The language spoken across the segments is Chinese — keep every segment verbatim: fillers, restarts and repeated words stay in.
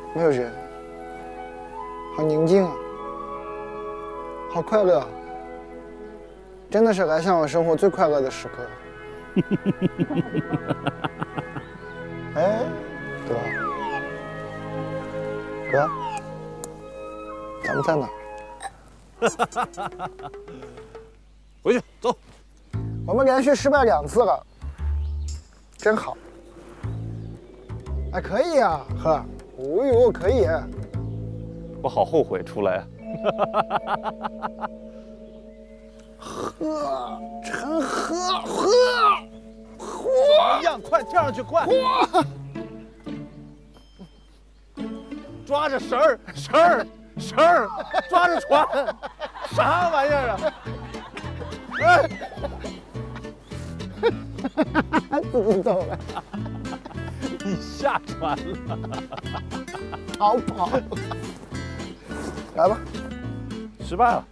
没有人，好宁静啊，好快乐啊，真的是来向我生活最快乐的时刻。哎，哥，哥，咱们在哪儿？ 回去走。 我们连续失败两次了，真好。哎，可以啊，呵，哦呦，可以。 我好后悔出来。 喝，陈喝喝喝， 怎么样？快跳上去，快！抓着绳儿，绳儿，绳儿，抓着船，啥玩意儿啊？哎， 自己走了， 你下船了， 逃跑。来吧， 失败了，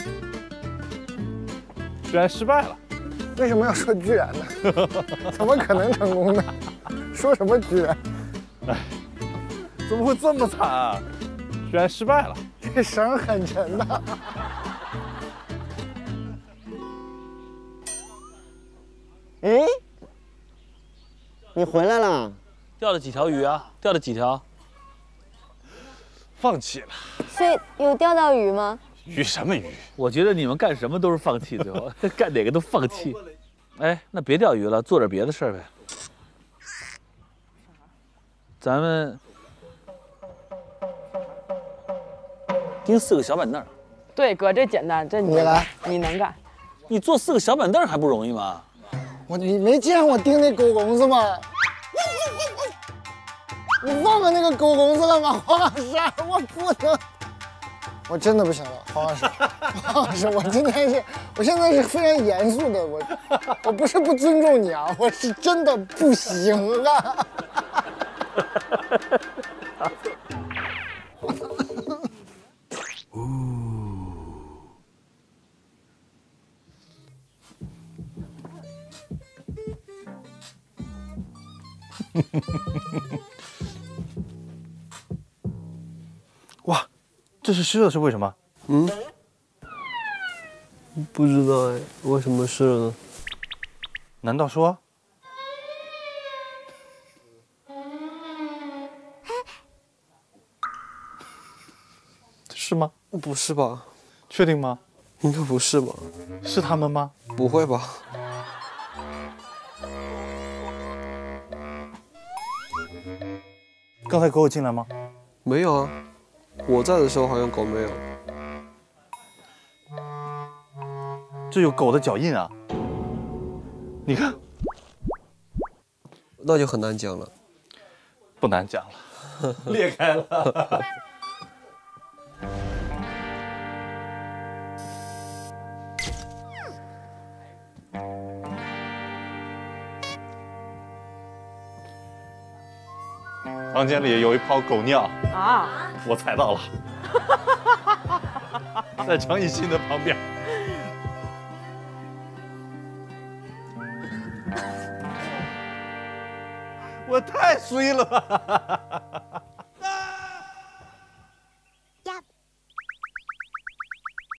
居然失败了。 为什么要说居然呢？怎么可能成功呢？说什么居然？ 哎，怎么会这么惨啊？居然失败了。 这绳很沉的。 哎，你回来了？ 钓了几条鱼啊？钓了几条？ 放弃了。 所以有钓到鱼吗？ 鱼什么鱼？ 我觉得你们干什么都是放弃，最后干哪个都放弃。哎，那别钓鱼了，做点别的事儿呗。咱们钉四个小板凳。 对，哥，这简单，这你来， 你能干。 你做四个小板凳还不容易吗？ 我你没见我钉那狗笼子吗？你忘了那个狗笼子了吗，黄老师？我不能，我真的不行了，黄老师，黄老师，我今天是，我现在是非常严肃的，我我不是不尊重你啊，我是真的不行了。 哇，这是湿的，是为什么？ 嗯，不知道哎，为什么湿了呢？ 难道说？是吗？ 不是吧？ 确定吗？ 应该不是吧？ 是他们吗？ 不会吧？ 刚才狗进来吗？ 没有啊，我在的时候好像狗没有。 这有狗的脚印啊！你看， 那就很难讲了。 不难讲了，裂开了。房间里有一泡狗尿啊！ 我踩到了，在张艺兴的旁边。我太衰了吧！